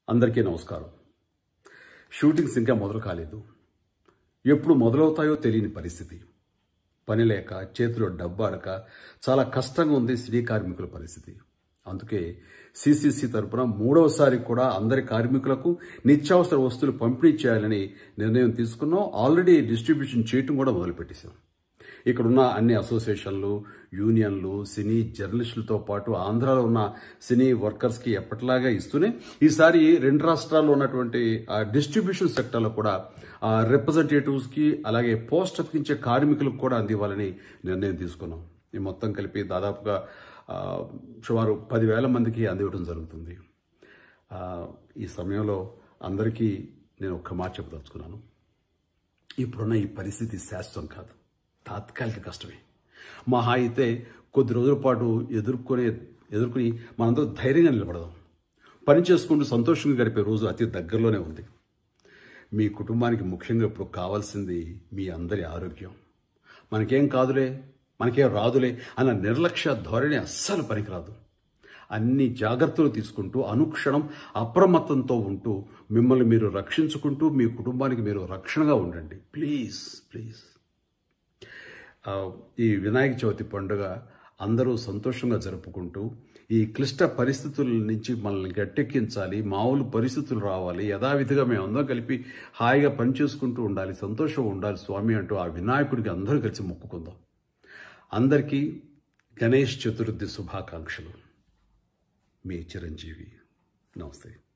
అందరికీ నమస్కారం. షూటింగ్స్ ఇంకా మొదలు కాలేదు. ఎప్పుడు మొదలవుతాయో తెలియని పరిస్థితి. పని లేక, చేతిలో డబ్బు ఆడక చాలా కష్టంగా ఉంది సినీ కార్మికుల పరిస్థితి. అందుకే CCC తరపున మూడవసారి కూడా అందరి కార్మికులకు నిత్యావసర వస్తువులు పంపిణీ చేయాలని నిర్ణయం తీసుకున్నాం. ఆల్రెడీ డిస్ట్రిబ్యూషన్ చేయటం కూడా మొదలుపెట్టేశాం. ఇక్కడున్న అన్ని అసోసియేషన్లు, యూనియన్లు, సినీ జర్నలిస్టులతో పాటు ఆంధ్రాలో ఉన్న సినీ వర్కర్స్కి ఎప్పటిలాగా ఇస్తూనే ఈసారి 2 రాష్ట్రాల్లో ఉన్నటువంటి డిస్ట్రిబ్యూషన్ సెక్టర్లో కూడా రిప్రజెంటేటివ్స్కి అలాగే పోస్ట్ అతికించే కార్మికులకు కూడా అందివ్వాలని నిర్ణయం తీసుకున్నాం. ఈ మొత్తం కలిపి దాదాపుగా సుమారు 10,000 మందికి అందివ్వడం జరుగుతుంది. ఈ సమయంలో అందరికీ నేను ఒక్క మాట చెప్పదలుచుకున్నాను. ఇప్పుడున్న ఈ పరిస్థితి శాశ్వతం కాదు, తాత్కాలిక కష్టమే. మహా అయితే కొద్ది రోజుల పాటు ఎదుర్కొని మనందరూ ధైర్యంగా నిలబడదాం. పని చేసుకుంటూ సంతోషంగా గడిపే రోజు అతి దగ్గరలోనే ఉంది. మీ కుటుంబానికి ముఖ్యంగా ఇప్పుడు కావాల్సింది మీ అందరి ఆరోగ్యం. మనకేం కాదులే, మనకేం రాదులే అన్న నిర్లక్ష్య ధోరణి అస్సలు పనికిరాదు. అన్ని జాగ్రత్తలు తీసుకుంటూ అనుక్షణం అప్రమత్తంతో ఉంటూ మిమ్మల్ని మీరు రక్షించుకుంటూ మీ కుటుంబానికి మీరు రక్షణగా ఉండండి. Please please. ఈ వినాయక చవితి పండుగ అందరూ సంతోషంగా జరుపుకుంటూ ఈ క్లిష్ట పరిస్థితుల నుంచి మనల్ని గట్టెక్కించాలి, మామూలు పరిస్థితులు రావాలి, యథావిధిగా మేము అందరం కలిపి హాయిగా పనిచేసుకుంటూ ఉండాలి, సంతోషం ఉండాలి స్వామి అంటూ ఆ వినాయకుడికి అందరూ కలిసి మొక్కుకుందాం. అందరికీ గణేష్ చతుర్థి శుభాకాంక్షలు. మీ చిరంజీవి. నమస్తే.